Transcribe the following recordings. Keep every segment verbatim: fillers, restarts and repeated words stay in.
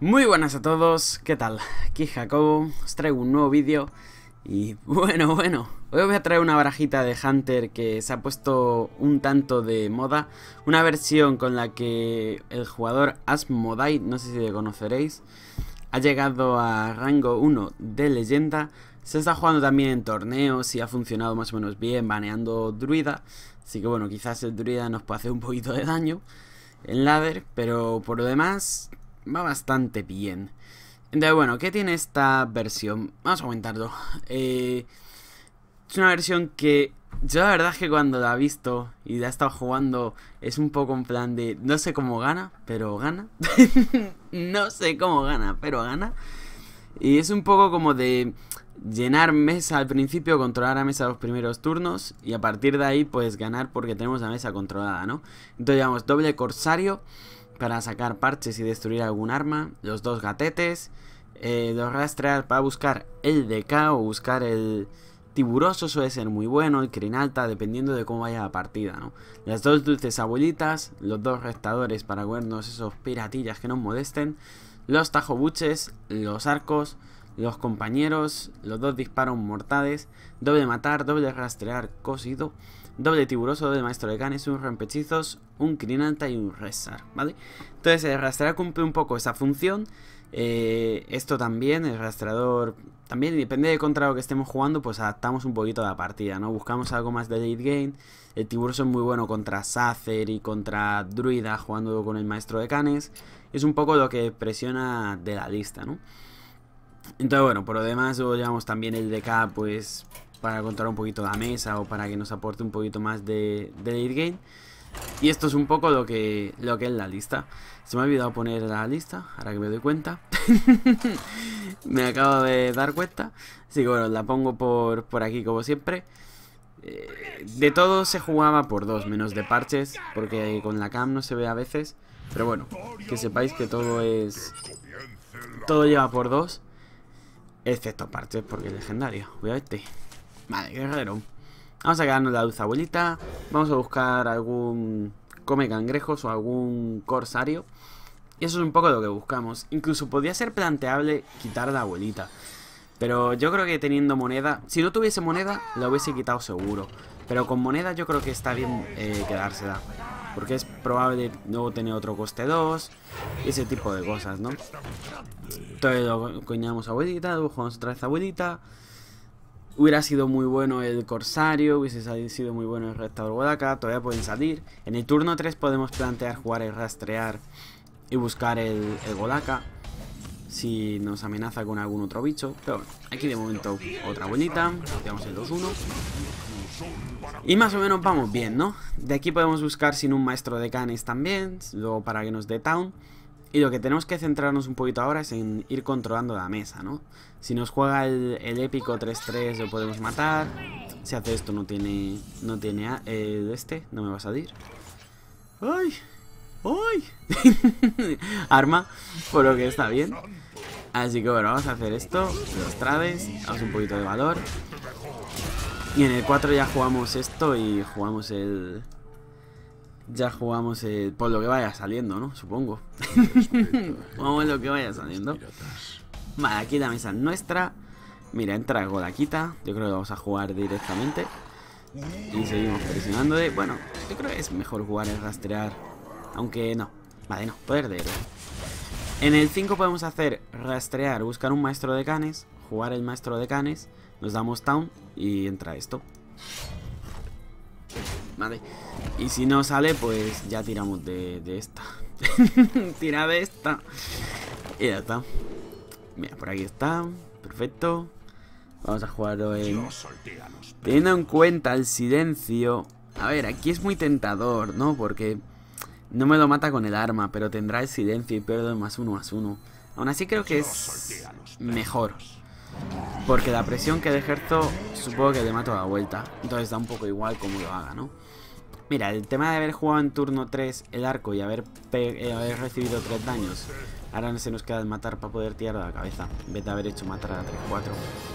Muy buenas a todos, ¿qué tal? Aquí Jacobo, os traigo un nuevo vídeo. Y bueno, bueno, hoy os voy a traer una barajita de Hunter que se ha puesto un tanto de moda. Una versión con la que el jugador Asmodai, no sé si le conoceréis, ha llegado a rango uno de leyenda. Se está jugando también en torneos y ha funcionado más o menos bien, baneando druida. Así que bueno, quizás el druida nos puede hacer un poquito de daño en ladder, pero por lo demás va bastante bien. Entonces bueno, ¿qué tiene esta versión? Vamos a comentarlo. Eh, es una versión que yo la verdad es que cuando la he visto y la he estado jugando es un poco en plan de no sé cómo gana, pero gana. No sé cómo gana, pero gana. Y es un poco como de llenar mesa al principio, controlar a mesa los primeros turnos y a partir de ahí pues ganar porque tenemos la mesa controlada, ¿no? Entonces llevamos doble corsario para sacar parches y destruir algún arma, los dos gatetes, eh, los rastrear para buscar el D K o buscar el tiburoso, suele ser muy bueno, el crinalta, dependiendo de cómo vaya la partida, ¿no? Las dos dulces abuelitas, los dos restadores para comernos esos piratillas que nos molesten, los tajobuches, los arcos, los compañeros, los dos disparos mortales, doble matar, doble rastrear cosido, doble tiburoso, doble maestro de canes, un rompechizos, un crinalta y un resar, ¿vale? Entonces el rastrear cumple un poco esa función. Eh, esto también, el rastreador también, depende de contra lo que estemos jugando, pues adaptamos un poquito la partida, ¿no? Buscamos algo más de late game. El tiburoso es muy bueno contra Sacer y contra Druida, jugando con el maestro de canes. Es un poco lo que presiona de la lista, ¿no? Entonces bueno, por lo demás luego llevamos también el D K pues para controlar un poquito la mesa o para que nos aporte un poquito más de, de late game. Y esto es un poco lo que, lo que es la lista. Se me ha olvidado poner la lista, ahora que me doy cuenta. Me acabo de dar cuenta. Así que bueno, la pongo por, por aquí como siempre. eh, De todo se jugaba por dos, menos de parches, porque con la cam no se ve a veces. Pero bueno, que sepáis que todo es... todo lleva por dos, excepto parches porque es legendario. Cuidado este. Vale, guerrero. Vamos a quedarnos la dulce abuelita. Vamos a buscar algún come cangrejos o algún corsario. Y eso es un poco lo que buscamos. Incluso podría ser planteable quitar la abuelita, pero yo creo que teniendo moneda, si no tuviese moneda la hubiese quitado seguro. Pero con moneda yo creo que está bien eh, quedársela, porque es probable luego tener otro coste dos y ese tipo de cosas, ¿no? Entonces lo coñamos abuelita, luego jugamos otra vez abuelita. Hubiera sido muy bueno el corsario, hubiese sido muy bueno el restador Godaka, todavía pueden salir. En el turno tres podemos plantear jugar el rastrear y buscar el, el Godaka si nos amenaza con algún otro bicho. Pero bueno, aquí de momento otra abuelita, tenemos el dos uno. Y más o menos vamos bien, ¿no? De aquí podemos buscar sin un maestro de canes también, luego para que nos dé town. Y lo que tenemos que centrarnos un poquito ahora es en ir controlando la mesa, ¿no? Si nos juega el, el épico tres tres lo podemos matar. Si hace esto no tiene... No tiene... Eh, este, no me va a salir. ¡Ay! ¡Ay! Arma, por lo que está bien. Así que bueno, vamos a hacer esto. Los trades, damos un poquito de valor. Y en el cuatro ya jugamos esto y jugamos el... Ya jugamos el, por lo que vaya saliendo, ¿no? Supongo. Vamos lo que vaya saliendo. Vale, aquí la mesa es nuestra. Mira, entra Godaquita. Yo creo que vamos a jugar directamente. Y seguimos presionando de... Bueno, yo creo que es mejor jugar el rastrear. Aunque no. Vale, no, poder de héroe. En el cinco podemos hacer rastrear, buscar un maestro de canes, jugar el maestro de canes, nos damos town y entra esto. Vale, y si no sale pues ya tiramos de, de esta. Tira de esta. Y ya está. Mira, por aquí está. Perfecto. Vamos a jugarlo en... Teniendo en cuenta el silencio. A ver, aquí es muy tentador, ¿no? Porque no me lo mata con el arma, pero tendrá el silencio y pierdo el más uno más uno. Aún así creo que es mejor, porque la presión que ejerzo supongo que le mato a la vuelta. Entonces da un poco igual como lo haga, ¿no? Mira, el tema de haber jugado en turno tres el arco y haber, eh, haber recibido tres daños. Ahora se nos queda el matar para poder tirar a la cabeza, en vez de haber hecho matar a tres cuatro.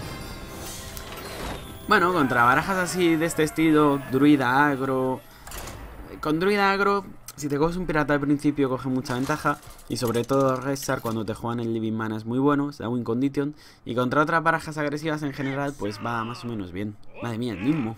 Bueno, contra barajas así de este estilo, druida agro. Con druida agro Si te coges un pirata al principio coge mucha ventaja. Y sobre todo Rexar cuando te juegan el Living Mana es muy bueno, se da win condition. Y contra otras barajas agresivas en general pues va más o menos bien. Madre mía, el mismo.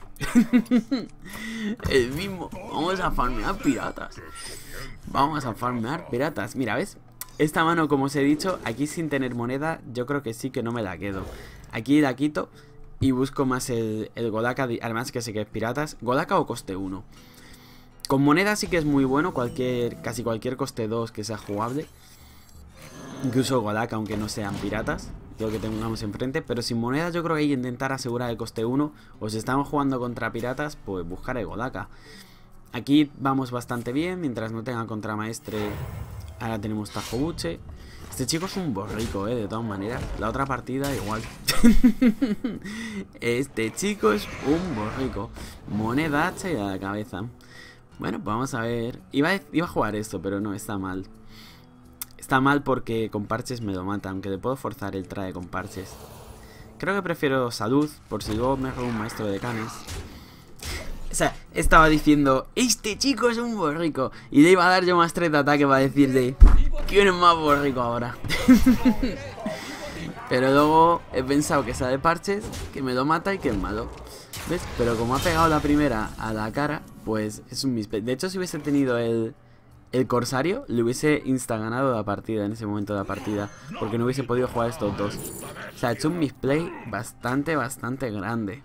El mismo. Vamos a farmear piratas. Vamos a farmear piratas. Mira, ¿ves? Esta mano, como os he dicho, aquí sin tener moneda, yo creo que sí que no me la quedo. Aquí la quito y busco más el, el Golaka, además que sé que es piratas. Golaka o coste uno. Con moneda sí que es muy bueno, cualquier casi cualquier coste dos que sea jugable. Incluso Golaka, aunque no sean piratas, lo que tengamos enfrente. Pero sin moneda yo creo que hay que intentar asegurar el coste uno. O si estamos jugando contra piratas, pues buscar el Golaka. Aquí vamos bastante bien, mientras no tenga contramaestre. Ahora tenemos Tajo Buche. Este chico es un borrico, eh, de todas maneras. La otra partida igual. Este chico es un borrico. Moneda, hacha y a la cabeza. Bueno, pues vamos a ver. Iba a, iba a jugar esto, pero no, está mal. Está mal porque con parches me lo mata, aunque le puedo forzar el traje con parches. Creo que prefiero salud, por si luego me robo un maestro de canes. O sea, estaba diciendo, este chico es un borrico. Y le iba a dar yo más tres de ataque para decirle, ¿quién es más borrico ahora? Pero luego he pensado que sea de parches, que me lo mata y que es malo. ¿Ves? Pero como ha pegado la primera a la cara, pues es un misplay. De hecho, si hubiese tenido el, el corsario, le hubiese insta ganado la partida en ese momento de la partida. Porque no hubiese podido jugar estos dos. O sea, ha hecho un misplay bastante, bastante grande.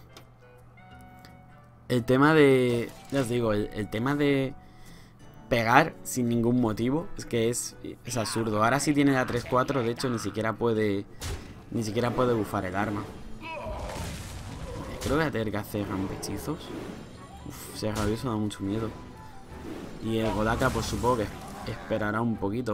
El tema de... Ya os digo, el, el tema de pegar sin ningún motivo es que es, es absurdo. Ahora sí tiene la tres cuatro, de hecho ni siquiera puede... Ni siquiera puede bufar el arma. Creo que voy a tener que hacer rampechizos. Uf, ese rabioso da mucho miedo. Y el Golaka pues supongo que esperará un poquito.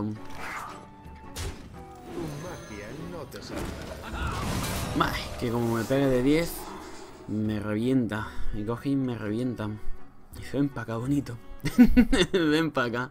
Vale, que como me pegue de diez... Me revienta. Me coge y me revienta. Y ven para acá, bonito. Ven para acá.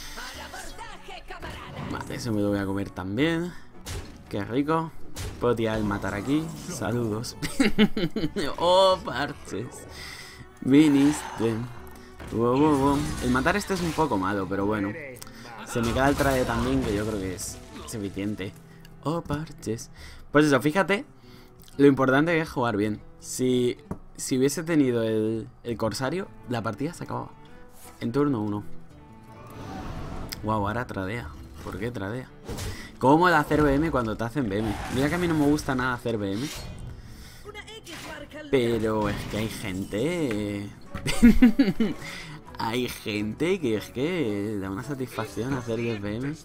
Vale, eso me lo voy a comer también. Qué rico. Puedo tirar el matar aquí. Saludos. Oh, parches. Viniste. Wow, wow, wow. El matar este es un poco malo, pero bueno. Se me queda el traje también, que yo creo que es suficiente. Oh, parches. Pues eso, fíjate. Lo importante es jugar bien. Si, si hubiese tenido el, el corsario, la partida se acababa en turno uno. Wow, ahora tradea. ¿Por qué tradea? ¿Cómo el hacer B M cuando te hacen B M? Mira que a mí no me gusta nada hacer B M. Pero es que hay gente... Hay gente que es que da una satisfacción hacer el B M.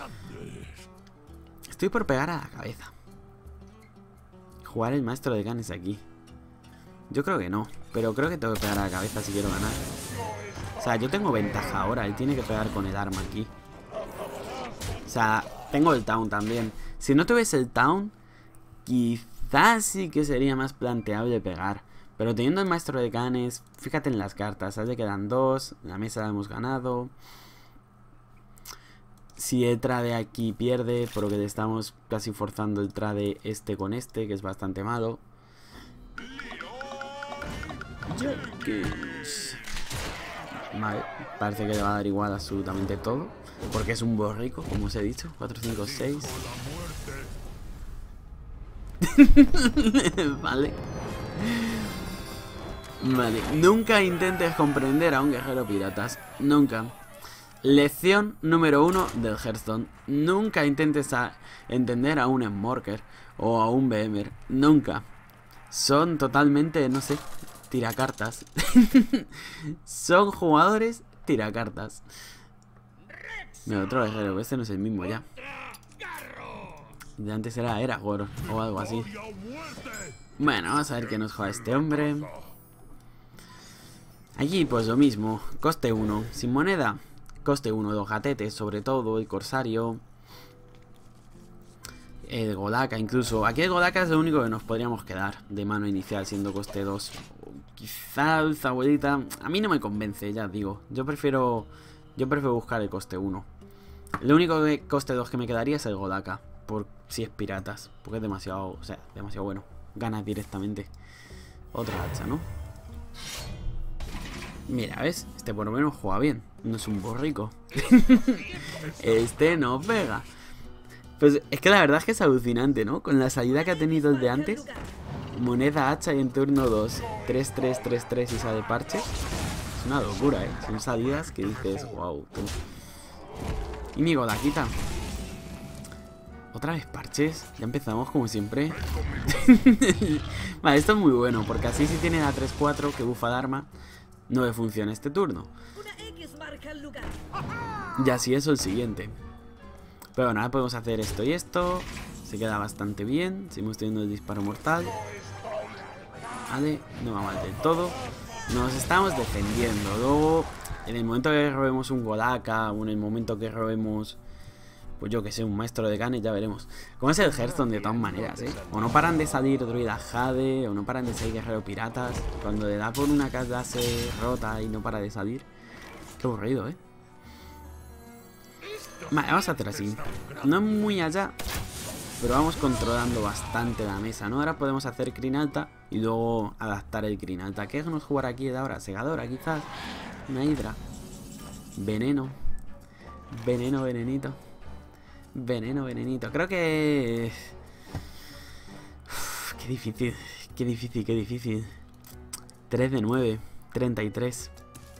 Estoy por pegar a la cabeza. Jugar el maestro de canes aquí. Yo creo que no, pero creo que tengo que pegar a la cabeza si quiero ganar. O sea, yo tengo ventaja ahora. Él tiene que pegar con el arma aquí. O sea, tengo el town también. Si no tuviese el town, quizás sí que sería más planteable pegar. Pero teniendo el maestro de canes, fíjate en las cartas. ¿Sabes? Le quedan dos. La mesa la hemos ganado. Si el trade aquí pierde, porque le estamos casi forzando el trade este con este, que es bastante malo. Vale, parece que le va a dar igual absolutamente todo, porque es un borrico, como os he dicho. Cuatro, cinco, seis. Vale. Vale, nunca intentes comprender a un guerrero piratas. Nunca. Lección número uno del Hearthstone. Nunca intentes a entender a un Smorker o a un B M er. Nunca. Son totalmente, no sé, tiracartas. Son jugadores tiracartas. Mira, otro guerrero. Este no es el mismo ya. De antes era Eragor o algo así. Bueno, vamos a ver qué nos juega este hombre. Aquí pues lo mismo. Coste uno. Sin moneda. Coste uno, los gatetes, sobre todo, el corsario. El Golaka incluso. Aquí el Golaka es lo único que nos podríamos quedar de mano inicial siendo coste dos. Quizá el abuelita. A mí no me convence, ya digo. Yo prefiero. Yo prefiero buscar el coste uno. Lo único que coste dos que me quedaría es el Golaka. Por si es piratas. Porque es demasiado. O sea, demasiado bueno. Ganas directamente. Otra hacha, ¿no? Mira, ¿ves? Este por lo menos juega bien. No es un borrico. Este no pega. Pues es que la verdad es que es alucinante, ¿no? Con la salida que ha tenido el de antes. Moneda hacha y en turno dos. tres, tres, tres, tres y sale parche. Es una locura, ¿eh? Son salidas que dices, wow. Tú. Y mi Golaquita. Otra vez parches. Ya empezamos como siempre. Vale, esto es muy bueno. Porque así si tiene la tres cuatro que bufa de arma, no le funciona este turno. Y así eso el siguiente. Pero nada, podemos hacer esto y esto. Se queda bastante bien. Seguimos teniendo el disparo mortal. Vale, no va mal del todo. Nos estamos defendiendo. Luego, en el momento que robemos un Golaka, o en el momento que robemos, pues yo que sé, un maestro de Ganes, ya veremos. Como es el Hearthstone de todas maneras, ¿eh? O no paran de salir Druida Jade, o no paran de salir Guerrero Piratas. Cuando le da por una casa se rota y no para de salir. Qué aburrido, ¿eh? Vale, vamos a hacer así. No es muy allá, pero vamos controlando bastante la mesa, ¿no? Ahora podemos hacer Crin alta y luego adaptar el Crin alta. ¿Qué nos jugar aquí de ahora? Segadora, quizás. Una hidra. Veneno. Veneno, venenito. Veneno, venenito. Creo que... Uf, qué difícil. Qué difícil, qué difícil. tres de nueve. treinta y tres.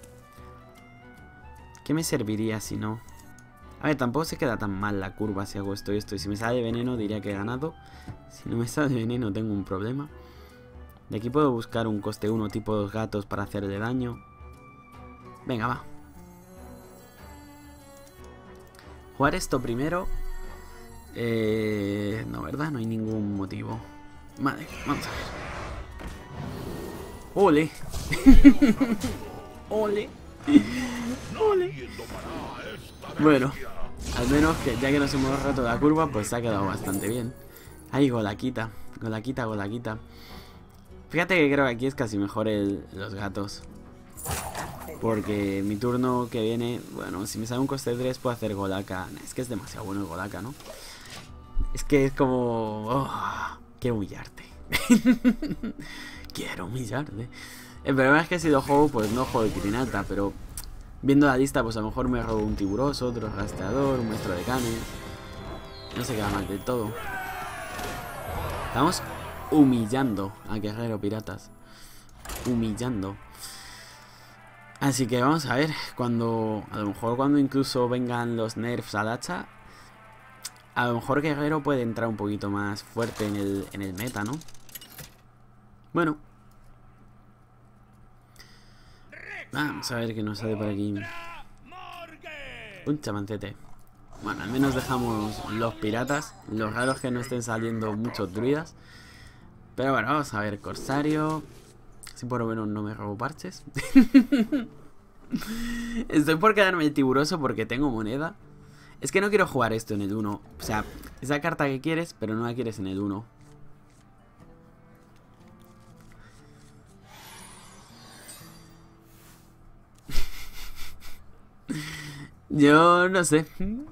¿Qué me serviría si no? A ver, tampoco se queda tan mal la curva si hago esto y esto. Y si me sale veneno diría que he ganado. Si no me sale veneno tengo un problema. De aquí puedo buscar un coste uno tipo dos gatos para hacerle daño. Venga, va. Jugar esto primero. Eh, no, ¿verdad? No hay ningún motivo. Vale, vamos a ver. ¡Ole! ¡Ole! ¡Ole! Bueno, al menos que ya que nos hemos roto la curva, pues se ha quedado bastante bien. Ahí, Golaquita, Golaquita, Golaquita. Fíjate que creo que aquí es casi mejor el, los gatos. Porque mi turno que viene, bueno, si me sale un coste tres puedo hacer Golaka. Es que es demasiado bueno el Golaka, ¿no? Es que es como... Oh, quiero humillarte. Quiero humillarte. El problema es que si lo juego, pues no juego el Crin alta, pero... Viendo la lista, pues a lo mejor me robo un tiburoso, otro rastreador, un maestro de canes. No se queda mal del todo. Estamos humillando a Guerrero Piratas. Humillando. Así que vamos a ver. Cuando, a lo mejor cuando incluso vengan los nerfs al hacha, a lo mejor Guerrero puede entrar un poquito más fuerte en el, en el meta, ¿no? Bueno. Vamos a ver qué nos sale por aquí. Un chamancete. Bueno, al menos dejamos los piratas. Lo raro es que no estén saliendo muchos druidas. Pero bueno, vamos a ver. Corsario. Si por lo menos no me robo parches. Estoy por quedarme el tiburoso porque tengo moneda. Es que no quiero jugar esto en el uno. O sea, esa carta que quieres, pero no la quieres en el uno. Yo no sé.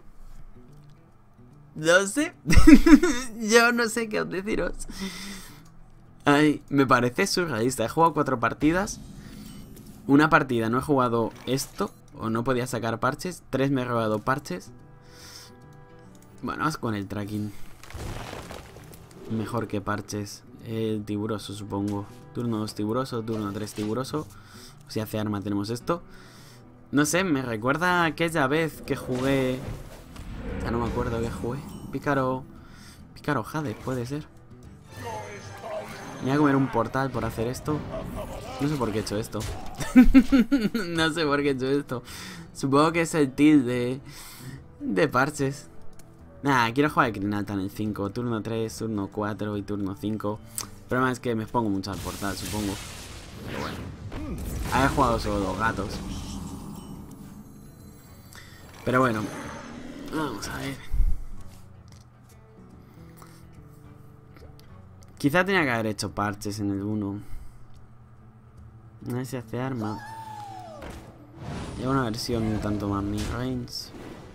No sé. Yo no sé qué os deciros. Ay, me parece surrealista. He jugado cuatro partidas. Una partida no he jugado esto, o no podía sacar parches. Tres me he robado parches. Bueno, vamos con el tracking. Mejor que parches. El tiburoso, supongo. Turno dos tiburoso, turno tres tiburoso. Si hace arma tenemos esto. No sé, me recuerda a aquella vez que jugué... Ya no me acuerdo que jugué. Pícaro... Pícaro Jade, puede ser. Me voy a comer un portal por hacer esto. No sé por qué he hecho esto. No sé por qué he hecho esto. Supongo que es el tilde de parches. Nada, quiero jugar el Crin alta en el cinco. Turno tres, turno cuatro y turno cinco. El problema es que me pongo mucho al portal, supongo. Pero bueno. Haber jugado solo los gatos. Pero bueno, vamos a ver. Quizá tenía que haber hecho parches en el uno. A ver si hace arma. Lleva una versión un tanto más mid-range.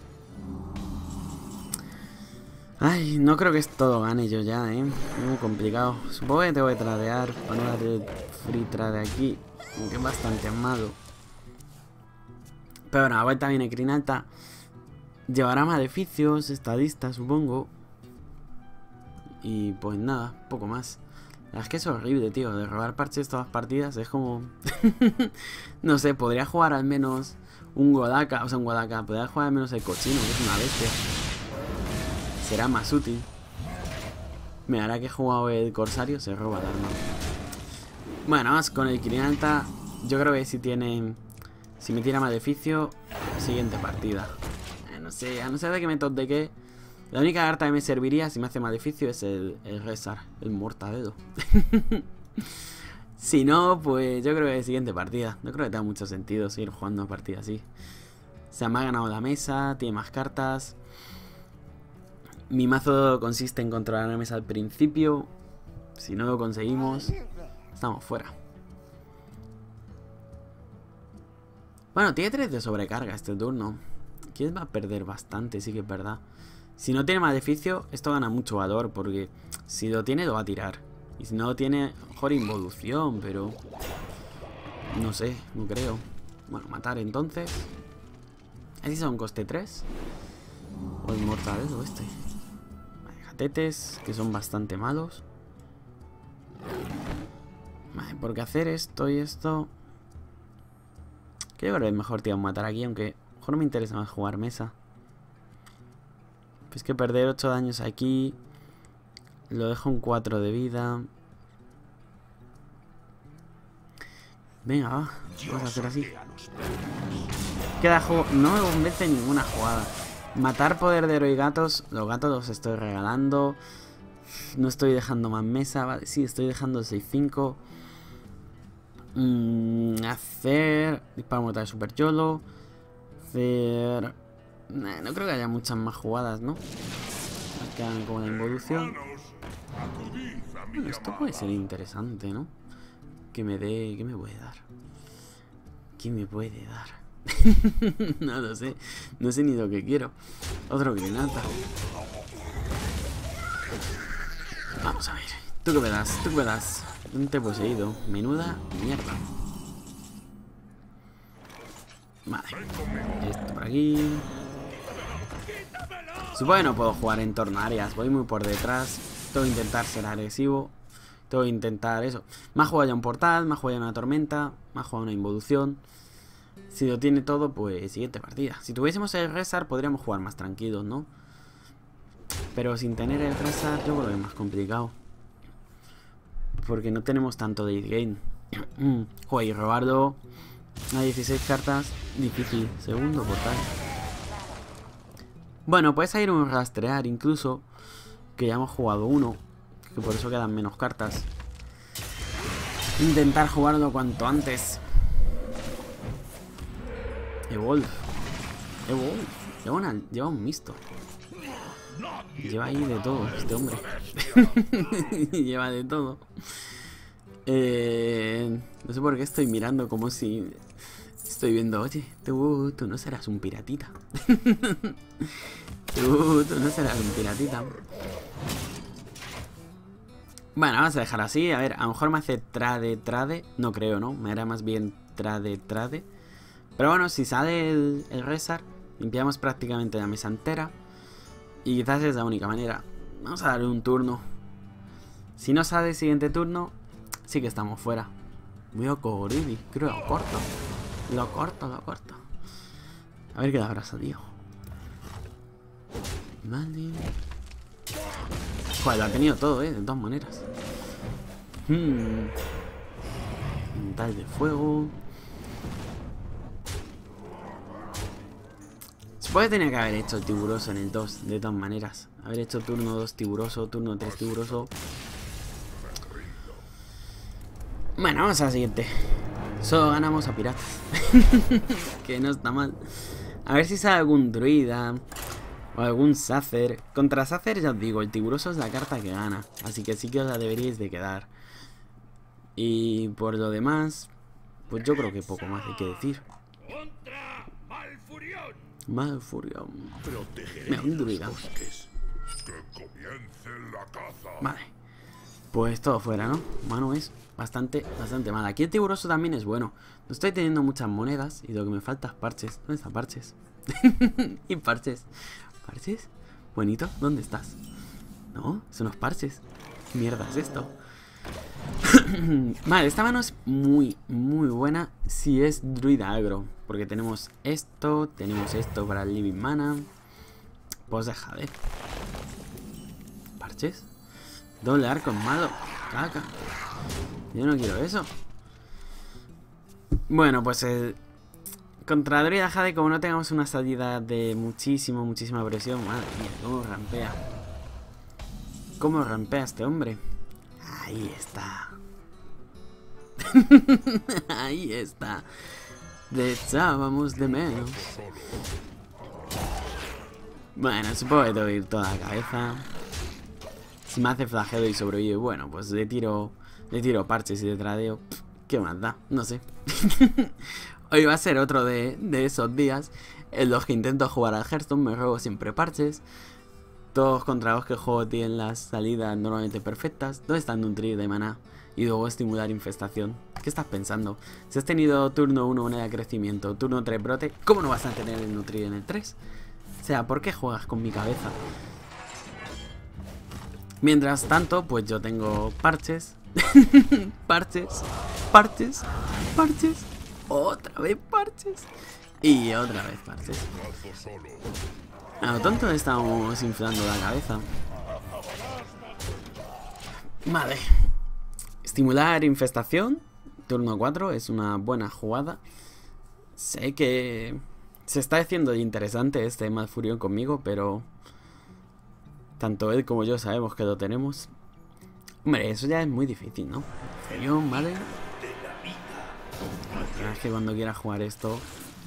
Ay, no creo que esto lo gane yo ya, eh. Es muy complicado. Supongo que tengo que tradear para no darle free trade aquí. Aunque es bastante malo. Pero bueno, a vuelta viene Crinalta. Llevará maleficios, estadistas, supongo. Y pues nada, poco más. La verdad es que es horrible, tío. De robar parches todas las partidas es como... no sé, podría jugar al menos un Godaka. O sea, un Godaka. Podría jugar al menos el cochino, que es una bestia. Será más útil. Mira, ahora que he jugado el Corsario, se roba el arma. Bueno, vamos con el Crinalta. Yo creo que si tiene... Si me tira maleficio, siguiente partida. Eh, no sé, a no ser de que me de qué. La única carta que me serviría si me hace maleficio es el, el Rezar, el Mortadelo. Si no, pues yo creo que siguiente partida. No creo que tenga mucho sentido seguir jugando una partida así. O sea, me ha ganado la mesa, tiene más cartas. Mi mazo consiste en controlar la mesa al principio. Si no lo conseguimos, estamos fuera. Bueno, tiene tres de sobrecarga este turno. Quién va a perder bastante, sí que es verdad. Si no tiene maleficio, esto gana mucho valor, porque si lo tiene, lo va a tirar. Y si no lo tiene, a lo mejor involución, pero... no sé, no creo. Bueno, matar entonces. ¿Así son coste tres? O el Mortadelo este. Vale, jatetes, que son bastante malos. Vale, porque hacer esto y esto... que yo creo que es mejor, tío, matar aquí, aunque a lo mejor me interesa más jugar mesa. Pues que perder ocho daños aquí. Lo dejo en cuatro de vida. Venga, va. Vamos a hacer así. Queda juego. No me convence ninguna jugada. Matar poder de héroe y gatos. Los gatos los estoy regalando. No estoy dejando más mesa. Vale, sí, estoy dejando seis cinco. Mm, hacer. Disparo mortal de super yolo. Hacer. Nah, no creo que haya muchas más jugadas, ¿no? Quedan como la involución. Bueno, esto puede ser interesante, ¿no? Que me dé... ¿Qué me puede dar? ¿Qué me puede dar? No lo sé. No sé ni lo que quiero. Otro Crinalta. Vamos a ver. ¿Tú qué me das? ¿Tú qué me das? Un te poseído. Menuda mierda. Vale. Esto por aquí. Supongo que no puedo jugar en torno a áreas. Voy muy por detrás. Tengo que intentar ser agresivo. Tengo que intentar eso. Me ha jugado ya un portal. Me ha jugado ya una tormenta. Me ha jugado una involución. Si lo tiene todo, pues siguiente partida. Si tuviésemos el Rezar, podríamos jugar más tranquilos, ¿no? Pero sin tener el Rezar, yo creo que es más complicado. Porque no tenemos tanto de game. Joder, y robarlo a dieciséis cartas, difícil. Segundo portal. Bueno, puede salir un rastrear incluso. Que ya hemos jugado uno. Que por eso quedan menos cartas. Intentar jugarlo cuanto antes. Evolve. Evolve. Lleva, una, lleva un mixto. Lleva ahí de todo este hombre. Lleva de todo. Eh, no sé por qué estoy mirando como si... Estoy viendo, oye, tú, tú no serás un piratita. tú, tú no serás un piratita. Bueno, vamos a dejar así. A ver, a lo mejor me hace trade, trade. No creo, ¿no? Me hará más bien trade, trade. Pero bueno, si sale el, el Rezar, limpiamos prácticamente la mesa entera. Y quizás es la única manera. Vamos a darle un turno. Si no sale el siguiente turno, sí que estamos fuera. Voy a Kogoridi, creo que lo corto. Lo corto, lo corto. A ver qué le habrá salido. Vale. Joder, lo ha tenido todo, eh, de todas maneras. Hmm. Mental de fuego. Supongo que tenía que haber hecho el tiburoso en el dos, de todas maneras. Haber hecho turno dos tiburoso, turno tres tiburoso. Bueno, vamos a la siguiente. Solo ganamos a piratas. Que no está mal. A ver si sale algún druida o algún Sacer. Contra Sacer ya os digo, el tiburoso es la carta que gana. Así que sí que os la deberíais de quedar. Y por lo demás, pues yo creo que poco más hay que decir. Malfurion. Mira, un druida. Vale. Pues todo fuera, ¿no? Mano es bastante, bastante mala. Aquí el tiburoso también es bueno. No estoy teniendo muchas monedas y lo que me falta es parches. ¿Dónde están parches? Y parches. ¿Parches? Bonito, ¿dónde estás? No, son los parches. ¿Qué mierda es esto? Vale, esta mano es muy, muy buena si es druida agro. Porque tenemos esto, tenemos esto para el living mana. Pues deja de. ¿Parches? Doble arco es malo. Caca. Yo no quiero eso. Bueno, pues el... contra Druida Jade, como no tengamos una salida de muchísimo, muchísima presión. Madre mía, cómo rampea. Cómo rampea este hombre. Ahí está. Ahí está. Le echábamos de menos. Bueno, supongo que tengo que ir toda la cabeza. Si me hace flagelo y sobrevive, bueno, pues le tiro, le tiro parches y de tradeo. ¿Qué más da? No sé. Hoy va a ser otro de, de esos días en los que intento jugar al Hearthstone. Me juego siempre parches. Todos contra los que juego tienen las salidas normalmente perfectas. ¿Dónde está nutrir de maná? Y luego estimular infestación. ¿Qué estás pensando? Si has tenido turno uno moneda de crecimiento, turno tres brote, ¿cómo no vas a tener el nutrir en el tres? O sea, ¿por qué juegas con mi cabeza? Mientras tanto, pues yo tengo parches. Parches. Parches. Parches. Otra vez parches. Y otra vez parches. A lo tonto estamos inflando la cabeza. Vale. Estimular infestación. Turno cuatro es una buena jugada. Sé que se está haciendo interesante este Malfurion conmigo, pero tanto él como yo sabemos que lo tenemos. Hombre, eso ya es muy difícil, ¿no? Furion, vale. Es que cuando quiera jugar esto,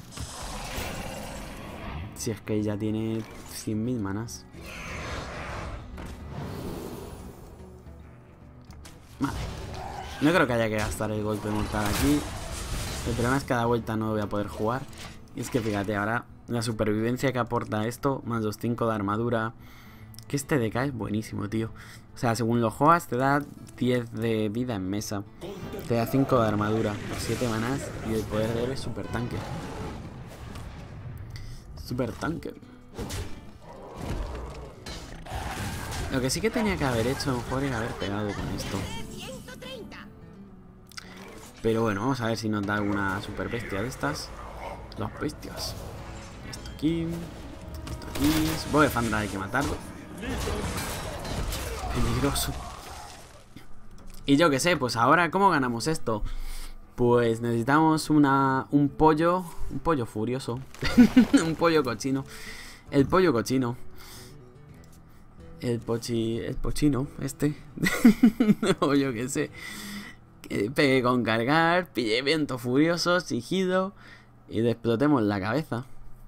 si es que ya tiene cien mil manas. Vale. No creo que haya que gastar el golpe mortal aquí. El problema es que cada vuelta no voy a poder jugar. Y es que fíjate, ahora la supervivencia que aporta esto, más los cinco de armadura. Que este D K es buenísimo, tío. O sea, según lo juegas te da diez de vida en mesa. Te da cinco de armadura por siete manás. Y el poder de héroe es super tanque. Super tanque. Lo que sí que tenía que haber hecho a lo mejor era haber pegado con esto. Pero bueno, vamos a ver si nos da alguna super bestia de estas. Las bestias. Esto aquí. Esto aquí. Supongo que Fandra hay que matarlo. Peligroso. Y yo qué sé, pues ahora ¿cómo ganamos esto? Pues necesitamos una un pollo. Un pollo furioso. Un pollo cochino. El pollo cochino. El pochi. El pochino, este. O yo qué sé. Que pegue con cargar, pille viento furioso, sigido y le explotemos la cabeza.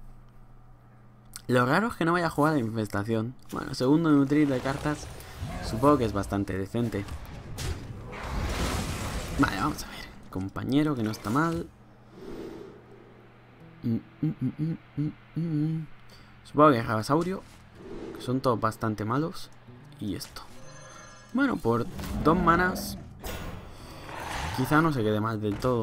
Lo raro es que no vaya a jugar de infestación. Bueno, segundo nutrir de cartas, supongo que es bastante decente. Vale, vamos a ver. Compañero, que no está mal. Mm, mm, mm, mm, mm, mm. Supongo que Javasaurio, que son todos bastante malos. Y esto. Bueno, por dos manas quizá no se quede mal del todo.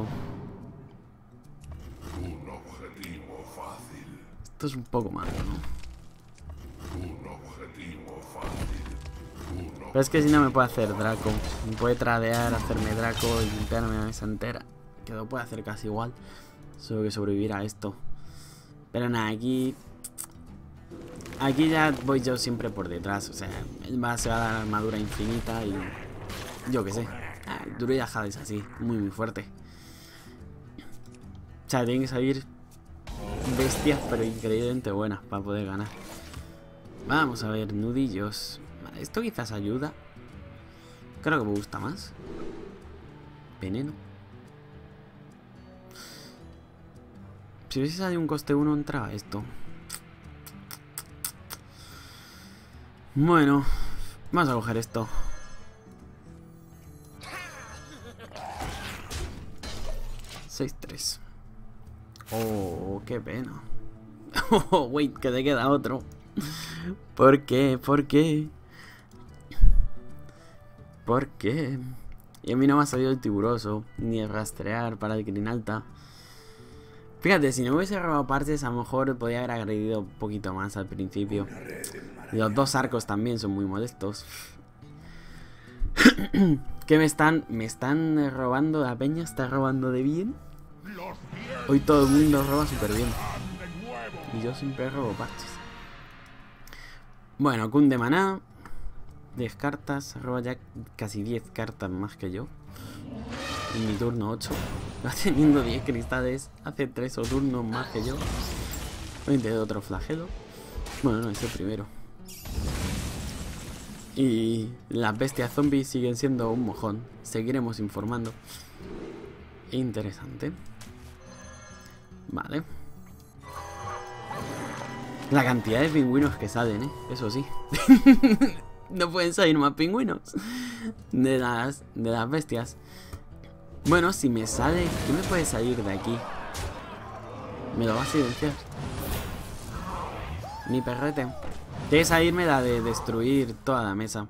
Un objetivo fácil. Esto es un poco malo, ¿no? Un objetivo fácil. Un Pero es que si no me puede hacer Draco. Me puede tradear, hacerme Draco y limpiarme la mesa entera. Que lo puede hacer casi igual. Solo que sobrevivir a esto. Pero nada, aquí... Aquí ya voy yo siempre por detrás. O sea, él va, se va a dar armadura infinita y... Yo qué sé. Ah, el Druida Jade es así, muy muy fuerte. O sea, tienen que salir bestias pero increíblemente buenas para poder ganar. Vamos a ver, nudillos. Esto quizás ayuda. Creo que me gusta más. Veneno. Si hubiese salido un coste uno entraba esto. Bueno, vamos a coger esto. seis tres. Oh, qué pena. Oh, wait, que te queda otro. ¿Por qué? ¿Por qué? ¿Por qué? Y a mí no me ha salido el tiburoso, ni el rastrear para el Grinalta. Fíjate, si no hubiese robado parches, a lo mejor podría haber agredido un poquito más al principio. Y los dos arcos también son muy molestos. ¿Qué me están? ¿Me están robando? ¿La peña está robando de bien? Hoy todo el mundo roba súper bien. Y yo siempre robo parches. Bueno, Kun de maná. diez cartas. Roba ya casi diez cartas más que yo. En mi turno ocho. Va teniendo diez cristales. Hace tres o turnos más que yo. Voy a intentar otro flagelo. Bueno, no, es el primero. Y las bestias zombies siguen siendo un mojón. Seguiremos informando. Interesante. Vale. La cantidad de pingüinos que salen, ¿eh? Eso sí. No pueden salir más pingüinos de las, de las bestias. Bueno, si me sale... ¿Qué me puede salir de aquí? Me lo va a silenciar. Mi perrete. Tiene que salirme la de destruir toda la mesa.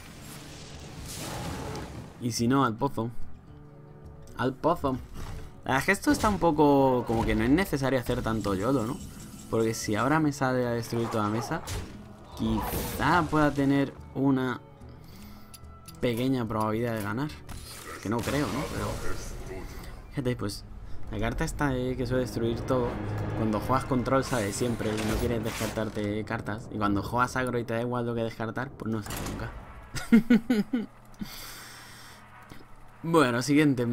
Y si no, al pozo. Al pozo. La verdad es que esto está un poco... Como que no es necesario hacer tanto YOLO, ¿no? Porque si ahora me sale a destruir toda la mesa, quizá pueda tener una pequeña probabilidad de ganar. Que no creo, ¿no? Pero... Fíjate, pues... La carta esta eh, que suele destruir todo. Cuando juegas control sale siempre y no quieres descartarte cartas. Y cuando juegas agro y te da igual lo que descartar, pues no sale nunca. Bueno, siguiente.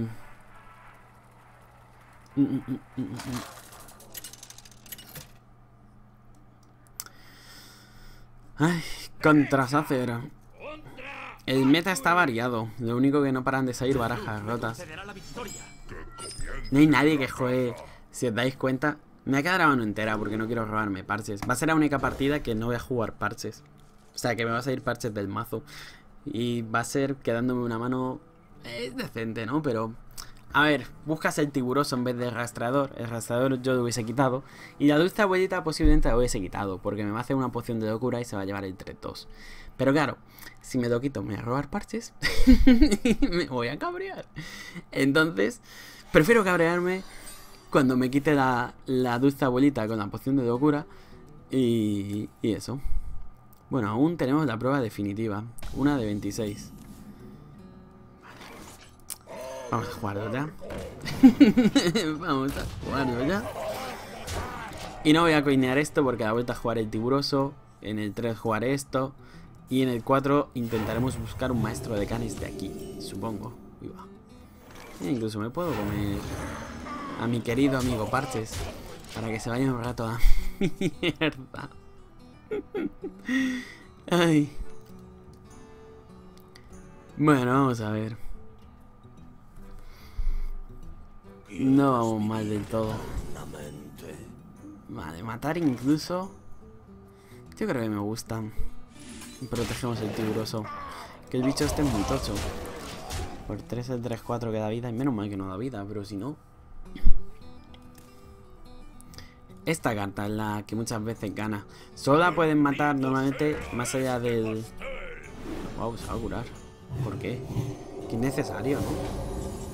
Ay, contra Sacer. El meta está variado. Lo único que no paran de salir barajas rotas. No hay nadie que juegue. Si os dais cuenta, me ha quedado la mano entera porque no quiero robarme parches. Va a ser la única partida que no voy a jugar parches. O sea, que me va a salir parches del mazo. Y va a ser quedándome una mano... Es decente, ¿no? Pero... A ver, buscas el tiburoso en vez del rastreador. El rastreador yo lo hubiese quitado. Y la dulce abuelita posiblemente la hubiese quitado. Porque me va a hacer una poción de locura y se va a llevar el tres dos. Pero claro, si me lo quito, me voy a robar parches. Y me voy a cabrear. Entonces, prefiero cabrearme cuando me quite la, la dulce abuelita con la poción de locura. Y, y eso. Bueno, aún tenemos la prueba definitiva. Una de veintiséis. Vamos a jugarlo ya. Vamos a jugarlo ya. Y no voy a coinear esto porque a la vuelta a jugar el tiburoso. En el tres jugaré esto. Y en el cuatro intentaremos buscar un maestro de canes de aquí. Supongo. Uy, va. E incluso me puedo comer a mi querido amigo Parches. Para que se vaya un rato a mierda. Ay. Bueno, vamos a ver. No vamos mal del todo. Vale, matar incluso. Yo creo que me gusta. Protegemos el tiburoso. Que el bicho esté muy tocho. Por tres el tres cuatro que da vida. Y menos mal que no da vida, pero si no. Esta carta es la que muchas veces gana. Solo la pueden matar normalmente más allá del... Wow, se va a curar. ¿Por qué? Que innecesario, ¿no?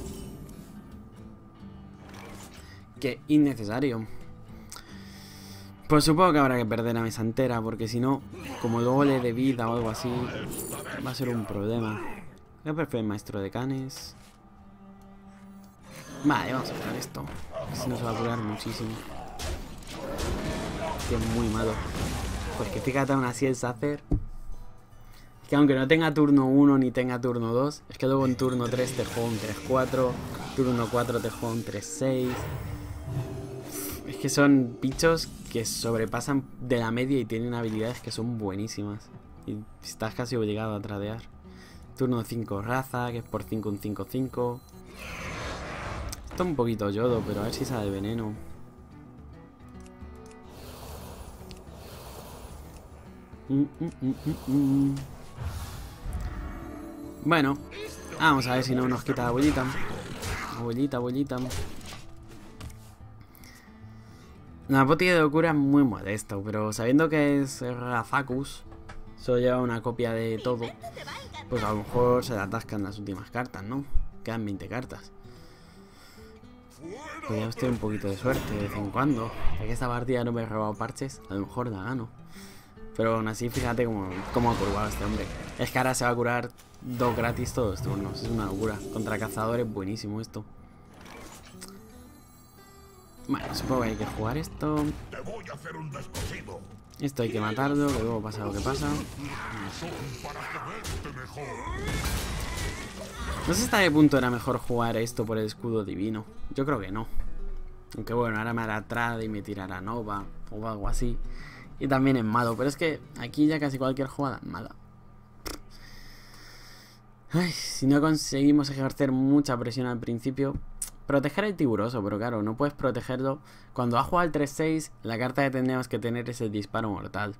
Que innecesario. Pues supongo que habrá que perder la mesa entera, porque si no, como luego le dé vida o algo así, va a ser un problema. Voy a preferir maestro de canes. Vale, vamos a hacer esto. Si no se va a curar muchísimo. Que es muy malo. Porque fíjate aún así el Sacer. Que aunque no tenga turno uno ni tenga turno dos, es que luego en turno tres te juega un tres cuatro. Turno cuatro te juega un tres seis. Es que son bichos que sobrepasan de la media y tienen habilidades que son buenísimas. Y estás casi obligado a tradear. Turno cinco raza, que es por cinco un cinco cinco. Esto es un poquito yodo, pero a ver si sale el veneno. Mm, mm, mm, mm, mm. Bueno, vamos a ver si no nos quita la abuelita. Abuelita, abuelita. La botella de locura es muy modesto, pero sabiendo que es Razacus, solo lleva una copia de todo, pues a lo mejor se le atascan las últimas cartas, ¿no? Quedan veinte cartas. Podríamos tener un poquito de suerte de vez en cuando. Ya que esta partida no me he robado parches, a lo mejor la gano. Pero aún así, fíjate cómo, cómo ha curvado este hombre. Es que ahora se va a curar dos gratis todos los turnos. Es una locura. Contra cazadores, buenísimo esto. Bueno, supongo que hay que jugar esto. Esto hay que matarlo, que luego pasa lo que pasa. No sé hasta qué punto era mejor jugar esto por el escudo divino. Yo creo que no. Aunque bueno, ahora me hará trade y me tirará Nova o algo así. Y también es malo, pero es que aquí ya casi cualquier jugada es mala. Ay, si no conseguimos ejercer mucha presión al principio. Proteger el tiburoso, pero claro, no puedes protegerlo. Cuando ha jugado el tres seis, la carta que tendríamos que tener es el disparo mortal.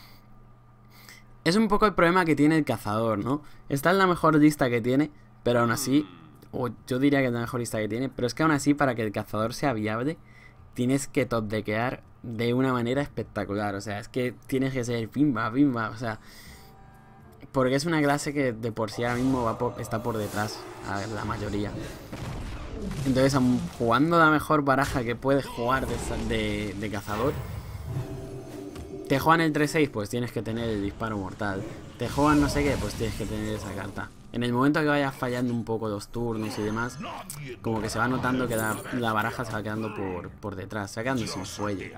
Es un poco el problema que tiene el cazador, ¿no? Esta es la mejor lista que tiene, pero aún así, o yo diría que es la mejor lista que tiene, pero es que aún así, para que el cazador sea viable, tienes que top deckear de una manera espectacular. O sea, es que tienes que ser pimba, pimba, o sea, porque es una clase que de por sí ahora mismo va por, está por detrás a la mayoría. Entonces, jugando la mejor baraja que puedes jugar de, de, de cazador, te juegan el tres seis, pues tienes que tener el disparo mortal. Te juegan no sé qué, pues tienes que tener esa carta. En el momento que vayas fallando un poco los turnos y demás, como que se va notando que la, la baraja se va quedando por, por detrás, se va quedando sin fuelle.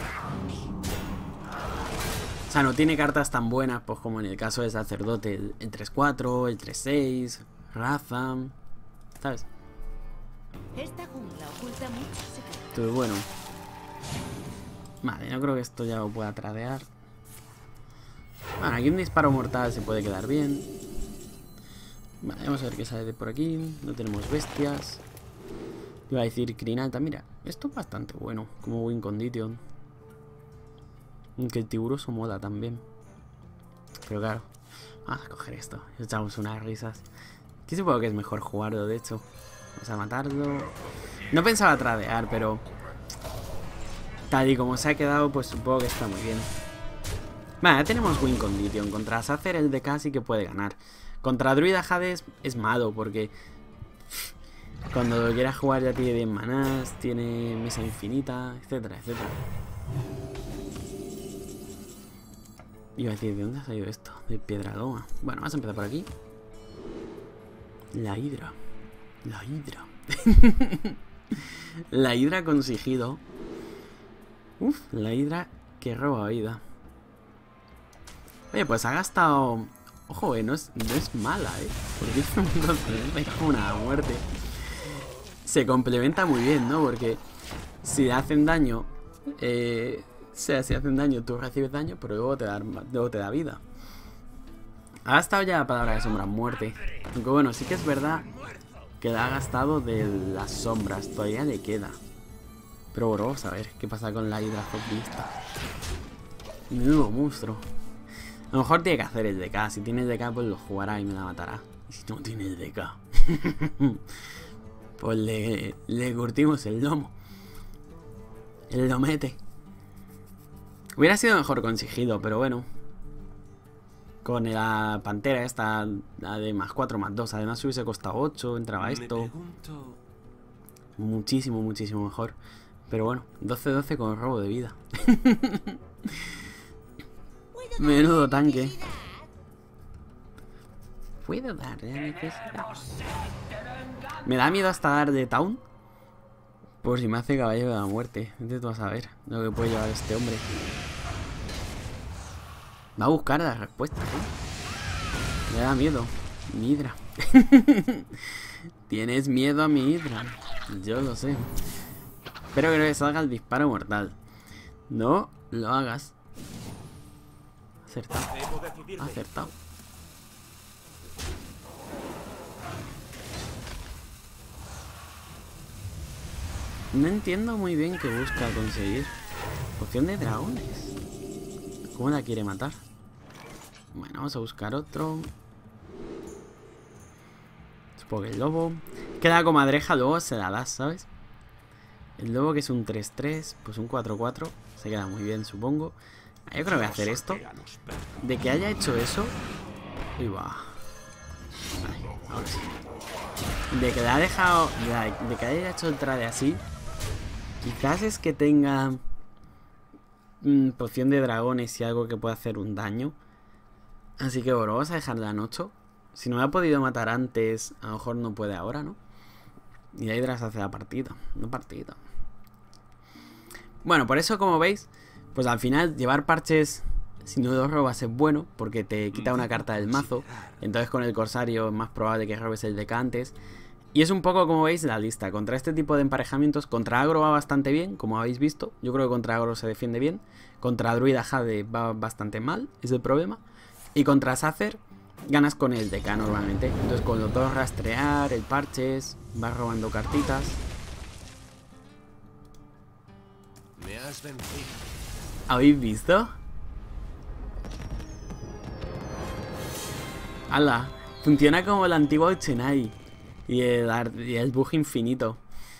O sea, no tiene cartas tan buenas, pues como en el caso del sacerdote, el, el tres cuatro, el tres seis, Raza, ¿sabes? Esta jungla oculta muchos secretos. Entonces, bueno. Vale, no creo que esto ya lo pueda tradear. Bueno, aquí un disparo mortal se puede quedar bien. Vale, vamos a ver qué sale de por aquí. No tenemos bestias. Iba a decir Crinalta. Mira, esto es bastante bueno, como Win Condition. Aunque el tiburoso mola también. Pero claro, vamos a coger esto. Echamos unas risas. Aquí supongo que es mejor jugarlo, de hecho. Vamos a matarlo. No pensaba tradear, pero tal y como se ha quedado, pues supongo que está muy bien. Vale, ya tenemos Win Condition. Contra Sacer el D K sí que puede ganar. Contra Druida Hades es malo, porque cuando lo quieras jugar ya tiene diez manás, tiene mesa infinita, etcétera, etcétera. Iba a decir, ¿de dónde ha salido esto? De Piedraloma. Bueno, vamos a empezar por aquí. La Hidra. La Hidra. La Hidra con sigilo. Uf, la Hidra que roba vida. Oye, pues ha gastado... Ojo, eh, no es, no es mala, eh. Porque es como una muerte. Se complementa muy bien, ¿no? Porque si hacen daño... Eh, o sea, si hacen daño, tú recibes daño, pero luego te da, luego te da vida. Ha gastado ya la palabra de sombra, muerte. Aunque bueno, sí que es verdad que la ha gastado de las sombras. Todavía le queda. Pero bueno, vamos a ver qué pasa con la Hidra zombista. Nuevo monstruo. A lo mejor tiene que hacer el D K. Si tiene el D K, pues lo jugará y me la matará. Y si no tiene el D K, pues le, le curtimos el lomo. El lomete. Hubiera sido mejor con sigilo, pero bueno. Con la pantera esta, la de más cuatro, más dos. Además si hubiese costado ocho, entraba esto. Muchísimo, muchísimo mejor. Pero bueno, doce doce con robo de vida. Menudo tanque. ¿Puedo darle a necesidad? Me da miedo hasta dar de Town. Por si me hace caballero de la muerte. Entonces tú vas a ver lo que puede llevar este hombre. Va a buscar las respuestas, ¿eh? Me da miedo. Mi Hidra. Tienes miedo a mi Hidra. Yo lo sé. Espero que no salga el disparo mortal. No lo hagas. Acertado. Acertado. No entiendo muy bien qué busca conseguir. Poción de dragones. ¿Cómo la quiere matar? Bueno, vamos a buscar otro. Supongo que el lobo. Queda comadreja, luego se la das, ¿sabes? El lobo que es un tres tres, pues un cuatro cuatro. Se queda muy bien, supongo. Yo creo que voy a hacer esto. de que haya hecho eso... Uy, va. Vale, ahora sí. De que le ha dejado... De, de que haya hecho el trade así... Quizás es que tenga... Mmm, poción de dragones y algo que pueda hacer un daño. Así que bueno, vamos a dejarla en ocho. Si no me ha podido matar antes, a lo mejor no puede ahora, ¿no? Y la Hydra se hace la partida. No partida. Bueno, por eso, como veis, pues al final llevar parches sin no los robas es bueno, porque te quita una carta del mazo. Entonces con el Corsario es más probable que robes el deck antes. Y es un poco, como veis, la lista. Contra este tipo de emparejamientos, contra Agro va bastante bien, como habéis visto. Yo creo que contra Agro se defiende bien. Contra Druida Jade va bastante mal, es el problema. Y contra Sacer ganas con el D K normalmente. Entonces con los dos rastrear, el parches, vas robando cartitas. Me has vencido. ¿Habéis visto? ¡Hala! Funciona como el antiguo Uchenai. Y el, y el bug infinito.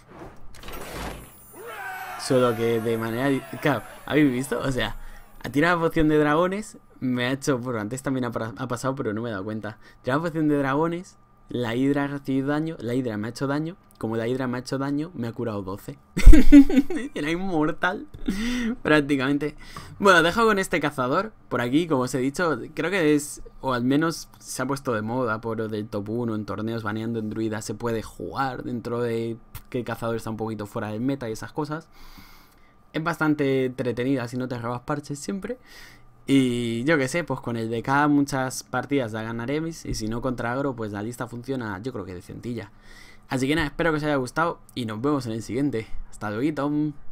Solo que de manera... Claro, ¿habéis visto? O sea, ha tirado poción de dragones. Me ha hecho... Bueno, antes también ha, ha pasado, pero no me he dado cuenta. Tirado poción de dragones. La Hydra ha recibido daño. La Hydra me ha hecho daño. Como la Hydra me ha hecho daño, me ha curado doce. Era inmortal. Prácticamente. Bueno, dejo con este cazador. Por aquí, como os he dicho, creo que es... O al menos se ha puesto de moda por lo del top uno en torneos baneando en druida. Se puede jugar dentro de que el cazador está un poquito fuera del meta y esas cosas. Es bastante entretenida si no te robas parches siempre. Y yo que sé, pues con el D K muchas partidas la ganaréis. Y si no contra Agro, pues la lista funciona, yo creo que decentilla. Así que nada, espero que os haya gustado y nos vemos en el siguiente. Hasta luego.